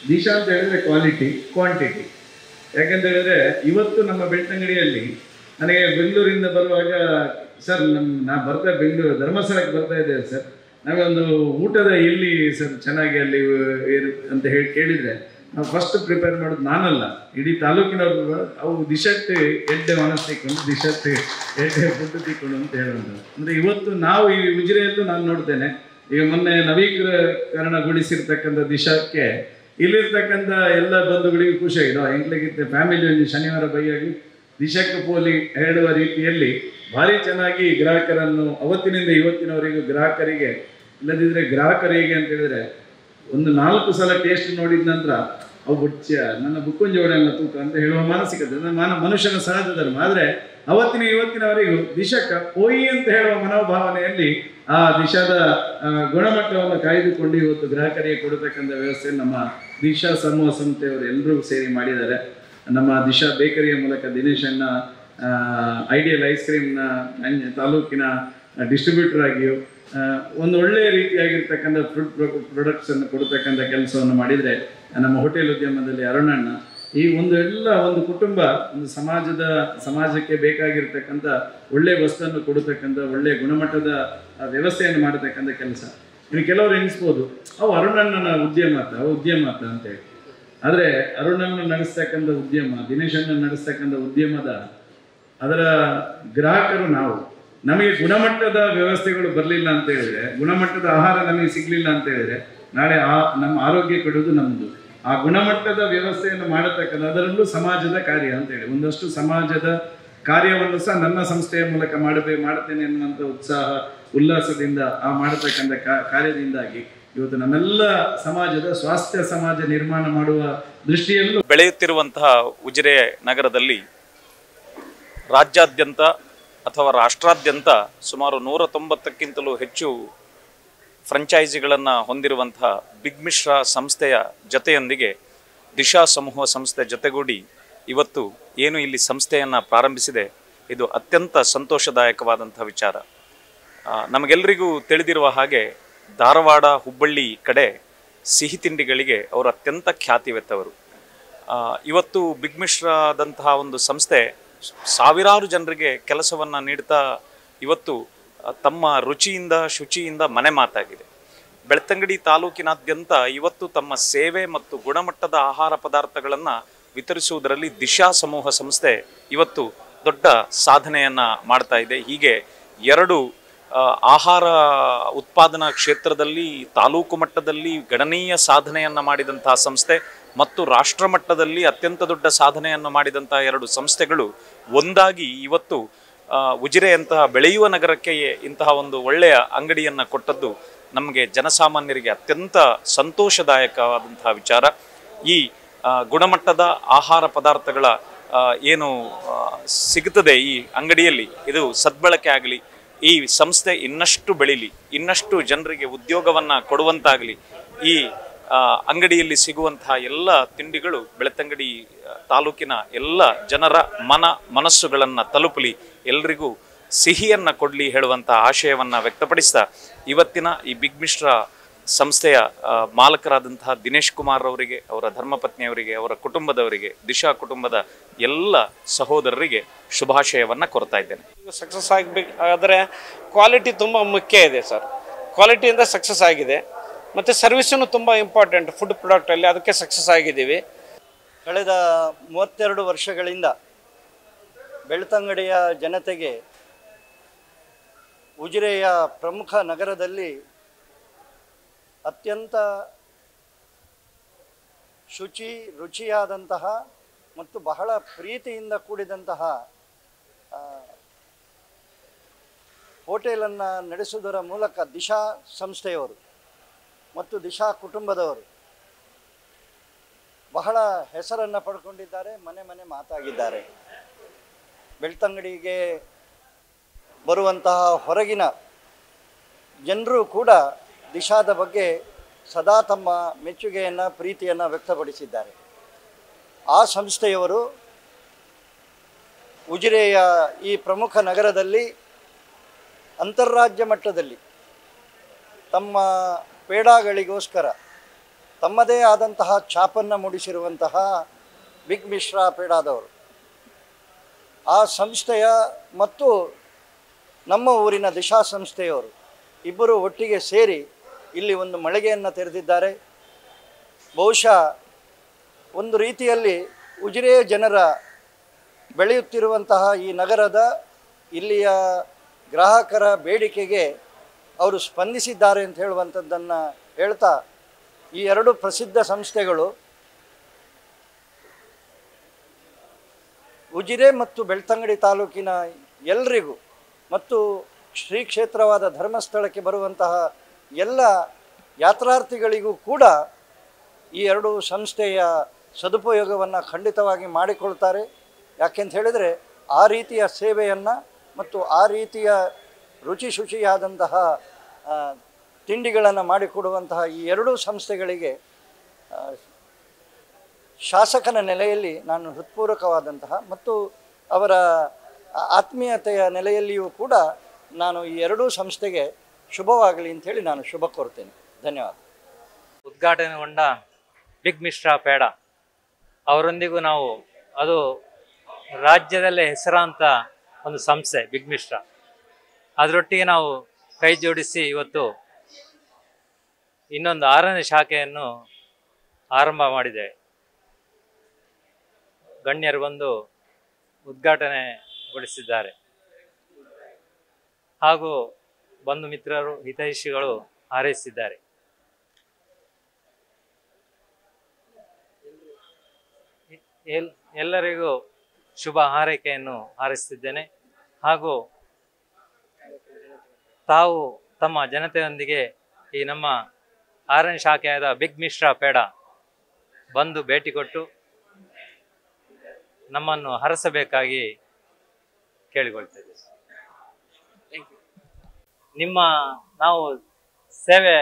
ದಿಶಾ ಅಂತ ಹೇಳಿದ್ರೆ quality quantity. ಯಾಕಂತ ಹೇಳಿದ್ರೆ ಇವತ್ತು ನಮ್ಮ ಬೆಳ್ತಂಗಡಿಯಲ್ಲಿ ನನಗೆ ಬೆಂಗಳೂರಿಂದ ಬರುವಾಗ, ಸರ್ ನಾ ಬರ್ತಾ ಬೆಂಗಳೂರು ಧರ್ಮಸ್ಥಳಕ್ಕೆ ಬರ್ತಾ ಇದ್ದೇವೆ ಸರ್, ನಾವೊಂದು ಊಟದ ಎಲ್ಲಿ ಸರ್ ಚೆನ್ನಾಗಿ ಅಲ್ಲಿ ಅಂತ ಹೇಳಿ ಕೇಳಿದರೆ ನಾವು ಫಸ್ಟ್ ಪ್ರಿಪೇರ್ ಮಾಡೋದು ನಾನಲ್ಲ, ಇಡೀ ತಾಲೂಕಿನವ್ರು. ಅವು ದಿಶಕ್ಕೆ ಎಡ್ಡೆ ಮನಸ್ಸು ತಿಕ್ಕೊಂಡು, ದಿಶಕ್ಕೆ ಎಡ್ಡೆ ಫುಡ್ ತಿಕ್ಕೊಂಡು ಅಂತ ಹೇಳೋದು. ಅಂದರೆ ಇವತ್ತು ನಾವು ಈ ಉಜಿರೆಯಲ್ಲೂ ನಾನು ನೋಡ್ತೇನೆ, ಈಗ ಮೊನ್ನೆ ನವೀಕರಣಗೊಳಿಸಿರ್ತಕ್ಕಂಥ ದಿಶಕ್ಕೆ ಇಲ್ಲಿರ್ತಕ್ಕಂಥ ಎಲ್ಲ ಬಂಧುಗಳಿಗೂ ಖುಷಿಯಾಗಿದೆ. ಎಂಟ್ಲಿಗಿತ್ತೆ ಫ್ಯಾಮಿಲಿ ಒಂದು ಶನಿವಾರ ಬೈಯಾಗಿ ದಿಶಕ್ಕೆ ಪೋಲಿ ಹೇಳುವ ರೀತಿಯಲ್ಲಿ ಭಾರಿ ಚೆನ್ನಾಗಿ ಗ್ರಾಹಕರನ್ನು ಅವತ್ತಿನಿಂದ ಇವತ್ತಿನವರೆಗೂ ಗ್ರಾಹಕರಿಗೆ, ಇಲ್ಲದಿದ್ದರೆ ಗ್ರಾಹಕರಿಗೆ ಅಂತ ಹೇಳಿದ್ರೆ ಒಂದು 4 ಸಲ ಟೇಸ್ಟ್ ನೋಡಿದ ನಂತರ ಅವು ಬುಚ್ಚ ನನ್ನ ಬುಕ್ಕುಂಜೋಡೆಲ್ಲ ತೂಕ ಅಂತ ಹೇಳುವ ಮಾನಸಿಕತೆ ಮನುಷ್ಯನ ಸಹಜ ಧರ್ಮ. ಆದರೆ ಇವತ್ತಿನವರೆಗೂ ದಿಶಕ್ಕ ಪೋಯಿ ಅಂತ ಹೇಳುವ ಮನೋಭಾವನೆಯಲ್ಲಿ ಆ ದಿಶಾದ ಗುಣಮಟ್ಟವನ್ನು ಕಾಯ್ದುಕೊಂಡು ಇವತ್ತು ಗ್ರಾಹಕರಿಗೆ ಕೊಡತಕ್ಕಂಥ ವ್ಯವಸ್ಥೆ ನಮ್ಮ ದಿಶಾ ಸಮೂಹ ಸಂಸ್ಥೆಯವರು ಎಲ್ಲರೂ ಸೇರಿ ಮಾಡಿದ್ದಾರೆ. ನಮ್ಮ ದಿಶಾ ಬೇಕರಿಯ ಮೂಲಕ ದಿನೇಶ್ ಅಣ್ಣ ಐಡಿಯಲ್ ಐಸ್ ಕ್ರೀಮ್ನ ತಾಲೂಕಿನ ಡಿಸ್ಟ್ರಿಬ್ಯೂಟರ್ ಆಗಿಯೂ ಒಂದು ಒಳ್ಳೆಯ ರೀತಿಯಾಗಿರ್ತಕ್ಕಂಥ ಫುಡ್ ಪ್ರಾಡಕ್ಟ್ಸನ್ನು ಕೊಡ್ತಕ್ಕಂಥ ಕೆಲಸವನ್ನು ಮಾಡಿದರೆ, ನಮ್ಮ ಹೋಟೆಲ್ ಉದ್ಯಮದಲ್ಲಿ ಅರುಣಣ್ಣ, ಈ ಒಂದು ಕುಟುಂಬ ಒಂದು ಸಮಾಜಕ್ಕೆ ಬೇಕಾಗಿರ್ತಕ್ಕಂಥ ಒಳ್ಳೆಯ ವಸ್ತುವನ್ನು ಕೊಡತಕ್ಕಂಥ ಒಳ್ಳೆಯ ಗುಣಮಟ್ಟದ ವ್ಯವಸ್ಥೆಯನ್ನು ಮಾಡತಕ್ಕಂಥ ಕೆಲಸ. ಇನ್ನು ಕೆಲವರು ಎನಿಸ್ಬೋದು ಅವು ಅರುಣಣ್ಣನ ಉದ್ಯಮ ಅಂತೇಳಿ. ಆದರೆ ಅರುಣಣ್ಣ ನಡೆಸ್ತಕ್ಕಂಥ ಉದ್ಯಮ, ದಿನೇಶಣ್ಣ ನಡೆಸ್ತಕ್ಕಂಥ ಉದ್ಯಮದ ಅದರ ಗ್ರಾಹಕರು ನಾವು. ನಮಗೆ ಗುಣಮಟ್ಟದ ವ್ಯವಸ್ಥೆಗಳು ಬರಲಿಲ್ಲ ಅಂತ ಹೇಳಿದ್ರೆ, ಗುಣಮಟ್ಟದ ಆಹಾರ ನಮಗೆ ಸಿಗಲಿಲ್ಲ ಅಂತ ಹೇಳಿದ್ರೆ, ನಾಳೆ ನಮ್ಮ ಆರೋಗ್ಯ ಕೆಡುವುದು ನಮ್ಮದು. ಆ ಗುಣಮಟ್ಟದ ವ್ಯವಸ್ಥೆಯನ್ನು ಮಾಡತಕ್ಕಂಥ ಅದರಲ್ಲೂ ಸಮಾಜದ ಕಾರ್ಯ ಅಂತೇಳಿ ಒಂದಷ್ಟು ಸಮಾಜದ ಕಾರ್ಯವನ್ನು ಸಹ ನನ್ನ ಸಂಸ್ಥೆಯ ಮೂಲಕ ಮಾಡ್ತೇನೆ ಎನ್ನುವಂಥ ಉತ್ಸಾಹ ಉಲ್ಲಾಸದಿಂದ ಆ ಮಾಡತಕ್ಕಂಥ ಕಾರ್ಯದಿಂದಾಗಿ ಇವತ್ತು ನಮ್ಮೆಲ್ಲ ಸಮಾಜದ ಸ್ವಾಸ್ಥ್ಯ ಸಮಾಜ ನಿರ್ಮಾಣ ಮಾಡುವ ದೃಷ್ಟಿಯಲ್ಲೂ ಬೆಳೆಯುತ್ತಿರುವಂತಹ ಉಜಿರೆ ನಗರದಲ್ಲಿ ರಾಜ್ಯಾದ್ಯಂತ ಅಥವಾ ರಾಷ್ಟ್ರಾದ್ಯಂತ ಸುಮಾರು 190ಕ್ಕಿಂತಲೂ ಹೆಚ್ಚು ಫ್ರಾಂಚೈಸಿಗಳನ್ನು ಹೊಂದಿರುವಂತಹ ಬಿಗ್ ಮಿಶ್ರಾ ಸಂಸ್ಥೆಯ ಜೊತೆಯೊಂದಿಗೆ ದಿಶಾ ಸಮೂಹ ಸಂಸ್ಥೆ ಜೊತೆಗೂಡಿ ಇವತ್ತು ಏನು ಇಲ್ಲಿ ಸಂಸ್ಥೆಯನ್ನು ಪ್ರಾರಂಭಿಸಿದೆ, ಇದು ಅತ್ಯಂತ ಸಂತೋಷದಾಯಕವಾದಂಥ ವಿಚಾರ. ನಮಗೆಲ್ಲರಿಗೂ ತಿಳಿದಿರುವ ಹಾಗೆ ಧಾರವಾಡ, ಹುಬ್ಬಳ್ಳಿ ಕಡೆ ಸಿಹಿ ತಿಂಡಿಗಳಿಗೆ ಅವರು ಅತ್ಯಂತ ಖ್ಯಾತಿವೆತ್ತವರು. ಇವತ್ತು ಬಿಗ್ ಮಿಶ್ರಾದಂತಹ ಒಂದು ಸಂಸ್ಥೆ ಸಾವಿರಾರು ಜನರಿಗೆ ಕೆಲಸವನ್ನು ನೀಡ್ತಾ ಇವತ್ತು ತಮ್ಮ ರುಚಿಯಿಂದ ಶುಚಿಯಿಂದ ಮನೆ ಮಾತಾಗಿದೆ. ಬೆಳ್ತಂಗಡಿ ತಾಲೂಕಿನಾದ್ಯಂತ ಇವತ್ತು ತಮ್ಮ ಸೇವೆ ಮತ್ತು ಗುಣಮಟ್ಟದ ಆಹಾರ ಪದಾರ್ಥಗಳನ್ನು ವಿತರಿಸುವುದರಲ್ಲಿ ದಿಶಾ ಸಮೂಹ ಸಂಸ್ಥೆ ಇವತ್ತು ದೊಡ್ಡ ಸಾಧನೆಯನ್ನು ಮಾಡ್ತಾ ಇದೆ. ಹೀಗೆ 2 ಆಹಾರ ಉತ್ಪಾದನಾ ಕ್ಷೇತ್ರದಲ್ಲಿ ತಾಲೂಕು ಮಟ್ಟದಲ್ಲಿ ಗಣನೀಯ ಸಾಧನೆಯನ್ನು ಮಾಡಿದಂತಹ ಸಂಸ್ಥೆ ಮತ್ತು ರಾಷ್ಟ್ರ ಮಟ್ಟದಲ್ಲಿ ಅತ್ಯಂತ ದೊಡ್ಡ ಸಾಧನೆಯನ್ನು ಮಾಡಿದಂತಹ 2 ಸಂಸ್ಥೆಗಳು ಒಂದಾಗಿ ಇವತ್ತು ಉಜಿರೆಯಂತಹ ಬೆಳೆಯುವ ನಗರಕ್ಕೆ ಇಂತಹ ಒಂದು ಒಳ್ಳೆಯ ಅಂಗಡಿಯನ್ನು ಕೊಟ್ಟದ್ದು ನಮಗೆ ಜನಸಾಮಾನ್ಯರಿಗೆ ಅತ್ಯಂತ ಸಂತೋಷದಾಯಕವಾದಂತಹ ವಿಚಾರ. ಈ ಗುಣಮಟ್ಟದ ಆಹಾರ ಪದಾರ್ಥಗಳ ಏನು ಸಿಗುತ್ತದೆ ಈ ಅಂಗಡಿಯಲ್ಲಿ, ಇದು ಸದ್ಬಳಕೆ ಆಗಲಿ, ಈ ಸಂಸ್ಥೆ ಇನ್ನಷ್ಟು ಬೆಳೀಲಿ, ಇನ್ನಷ್ಟು ಜನರಿಗೆ ಉದ್ಯೋಗವನ್ನು ಕೊಡುವಂತಾಗಲಿ. ಈ ಅಂಗಡಿಯಲ್ಲಿ ಸಿಗುವಂತಹ ಎಲ್ಲ ತಿಂಡಿಗಳು ಬೆಳ್ತಂಗಡಿ ತಾಲೂಕಿನ ಎಲ್ಲ ಜನರ ಮನಸ್ಸುಗಳನ್ನು ತಲುಪಲಿ, ಎಲ್ರಿಗೂ ಸಿಹಿಯನ್ನು ಕೊಡಲಿ ಹೇಳುವಂಥ ಆಶಯವನ್ನು ವ್ಯಕ್ತಪಡಿಸ್ತಾ ಇವತ್ತಿನ ಈ ಬಿಗ್ ಮಿಶ್ರಾ ಸಂಸ್ಥೆಯ ಮಾಲಕರಾದಂತಹ ದಿನೇಶ್ ಕುಮಾರ್ ಅವರಿಗೆ, ಅವರ ಧರ್ಮಪತ್ನಿಯವರಿಗೆ, ಅವರ ಕುಟುಂಬದವರಿಗೆ, ದಿಶಾ ಕುಟುಂಬದ ಎಲ್ಲ ಸಹೋದರರಿಗೆ ಶುಭಾಶಯವನ್ನು ಕೊಡ್ತಾ ಇದ್ದೇನೆ. ಸಕ್ಸಸ್ ಆಗಬೇಕಾದರೆ ಕ್ವಾಲಿಟಿ ತುಂಬ ಮುಖ್ಯ ಇದೆ ಸರ್. ಕ್ವಾಲಿಟಿಯಿಂದ ಸಕ್ಸಸ್ ಆಗಿದೆ. ಮತ್ತು ಸರ್ವಿಸೂ ತುಂಬ ಇಂಪಾರ್ಟೆಂಟ್ ಫುಡ್ ಪ್ರಾಡಕ್ಟಲ್ಲಿ, ಅದಕ್ಕೆ ಸಕ್ಸಸ್ ಆಗಿದ್ದೀವಿ. ಕಳೆದ 32 ವರ್ಷಗಳಿಂದ ಬೆಳ್ತಂಗಡಿಯ ಜನತೆಗೆ ಉಜಿರೆಯ ಪ್ರಮುಖ ನಗರದಲ್ಲಿ ಅತ್ಯಂತ ರುಚಿಯಾದಂತಹ ಮತ್ತು ಬಹಳ ಪ್ರೀತಿಯಿಂದ ಕೂಡಿದಂತಹ ಹೋಟೆಲನ್ನು ನಡೆಸುವುದರ ಮೂಲಕ ದಿಶಾ ಸಂಸ್ಥೆಯವರು ಮತ್ತು ದಿಶಾ ಕುಟುಂಬದವರು ಬಹಳ ಹೆಸರನ್ನು ಪಡ್ಕೊಂಡಿದ್ದಾರೆ, ಮನೆ ಮಾತಾಗಿದ್ದಾರೆ. ಬೆಳ್ತಂಗಡಿಗೆ ಬರುವಂತಹ ಹೊರಗಿನ ಜನರು ಕೂಡ ದಿಶಾದ ಬಗ್ಗೆ ಸದಾ ತಮ್ಮ ಮೆಚ್ಚುಗೆಯನ್ನು ಪ್ರೀತಿಯನ್ನು ವ್ಯಕ್ತಪಡಿಸಿದ್ದಾರೆ. ಆ ಸಂಸ್ಥೆಯವರು ಉಜಿರೆಯ ಈ ಪ್ರಮುಖ ನಗರದಲ್ಲಿ ಅಂತಾರಾಜ್ಯ ಮಟ್ಟದಲ್ಲಿ ತಮ್ಮ ಪೇಡಾಗಳಿಗೋಸ್ಕರ ತಮ್ಮದೇ ಆದಂತಹ ಛಾಪನ್ನು ಮೂಡಿಸಿರುವಂತಹ ಬಿಗ್ ಮಿಶ್ರಾ ಪೇಡಾದವರು. ಆ ಸಂಸ್ಥೆಯ ಮತ್ತು ನಮ್ಮ ಊರಿನ ದಿಶಾ ಸಂಸ್ಥೆಯವರು ಇಬ್ಬರು ಒಟ್ಟಿಗೆ ಸೇರಿ ಇಲ್ಲಿ ಒಂದು ಮಳಿಗೆಯನ್ನು ತೆರೆದಿದ್ದಾರೆ. ಬಹುಶಃ ಒಂದು ರೀತಿಯಲ್ಲಿ ಉಜಿರೆ ಜನರ ಬೆಳೆಯುತ್ತಿರುವಂತಹ ಈ ನಗರದ ಇಲ್ಲಿಯ ಗ್ರಾಹಕರ ಬೇಡಿಕೆಗೆ ಅವರು ಸ್ಪಂದಿಸಿದ್ದಾರೆ ಅಂತ ಹೇಳುವಂಥದ್ದನ್ನು ಹೇಳ್ತಾ, ಈ ಎರಡು ಪ್ರಸಿದ್ಧ ಸಂಸ್ಥೆಗಳು ಉಜಿರೆ ಮತ್ತು ಬೆಳ್ತಂಗಡಿ ತಾಲೂಕಿನ ಎಲ್ಲರಿಗೂ ಮತ್ತು ಶ್ರೀ ಕ್ಷೇತ್ರವಾದ ಧರ್ಮಸ್ಥಳಕ್ಕೆ ಬರುವಂತಹ ಎಲ್ಲ ಯಾತ್ರಾರ್ಥಿಗಳಿಗೂ ಕೂಡ ಈ ಎರಡು ಸಂಸ್ಥೆಯ ಸದುಪಯೋಗವನ್ನು ಖಂಡಿತವಾಗಿ ಮಾಡಿಕೊಳ್ತಾರೆ. ಯಾಕೆಂತ ಹೇಳಿದರೆ ಆ ರೀತಿಯ ಸೇವೆಯನ್ನು ಮತ್ತು ಆ ರೀತಿಯ ರುಚಿ ಶುಚಿಯಾದಂತಹ ತಿಂಡಿಗಳನ್ನು ಮಾಡಿಕೊಡುವಂತಹ ಈ ಎರಡೂ ಸಂಸ್ಥೆಗಳಿಗೆ ಶಾಸಕನ ನೆಲೆಯಲ್ಲಿ ನಾನು ಹೃತ್ಪೂರ್ವಕವಾದಂತಹ ಮತ್ತು ಅವರ ಆತ್ಮೀಯತೆಯ ನೆಲೆಯಲ್ಲಿಯೂ ಕೂಡ ನಾನು ಈ ಎರಡೂ ಸಂಸ್ಥೆಗೆ ಶುಭವಾಗಲಿ ಅಂಥೇಳಿ ನಾನು ಶುಭ ಕೋರ್ತೇನೆ. ಧನ್ಯವಾದ. ಉದ್ಘಾಟನೆಗೊಂಡ ಬಿಗ್ ಮಿಶ್ರಾ ಪೇಡ ಅವರೊಂದಿಗೂ ನಾವು, ಅದು ರಾಜ್ಯದಲ್ಲೇ ಹೆಸರಾಂತ ಒಂದು ಸಂಸ್ಥೆ ಬಿಗ್ ಮಿಶ್ರಾ, ಅದರೊಟ್ಟಿಗೆ ನಾವು ಕೈ ಜೋಡಿಸಿ ಇವತ್ತು ಇನ್ನೊಂದು 6ನೇ ಶಾಖೆಯನ್ನು ಆರಂಭ ಮಾಡಿದ್ದೇವೆ. ಗಣ್ಯರು ಬಂದು ಉದ್ಘಾಟನೆಗೊಳಿಸಿದ್ದಾರೆ ಹಾಗೂ ಬಂಧು ಮಿತ್ರರು, ಹಿತೈಷಿಗಳು ಹಾರೈಸಿದ್ದಾರೆ. ಎಲ್ಲರಿಗೂ ಶುಭ ಹಾರೈಕೆಯನ್ನು ಹಾರೈಸುತ್ತಿದ್ದೇನೆ ಹಾಗೂ ತಾವು ತಮ್ಮ ಜನತೆಯೊಂದಿಗೆ ಈ ನಮ್ಮ 6ನೇ ಶಾಖೆಯಾದ ಬಿಗ್ ಮಿಶ್ರಾ ಪೇಡ ಬಂದು ಭೇಟಿ ಕೊಟ್ಟು ನಮ್ಮನ್ನು ಹರಸಬೇಕಾಗಿ ಕೇಳಿಕೊಳ್ತೇವೆ. ನಾವು ಸೇವೆ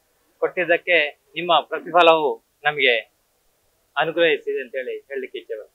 ಕೊಟ್ಟಿದ್ದಕ್ಕೆ ನಿಮ್ಮ ಪ್ರತಿಫಲವು ನಮಗೆ ಅನುಗ್ರಹಿಸಿದೆ ಅಂತೇಳಿ ಹೇಳಲಿಕ್ಕೆ ಇಚ್ಛೆ.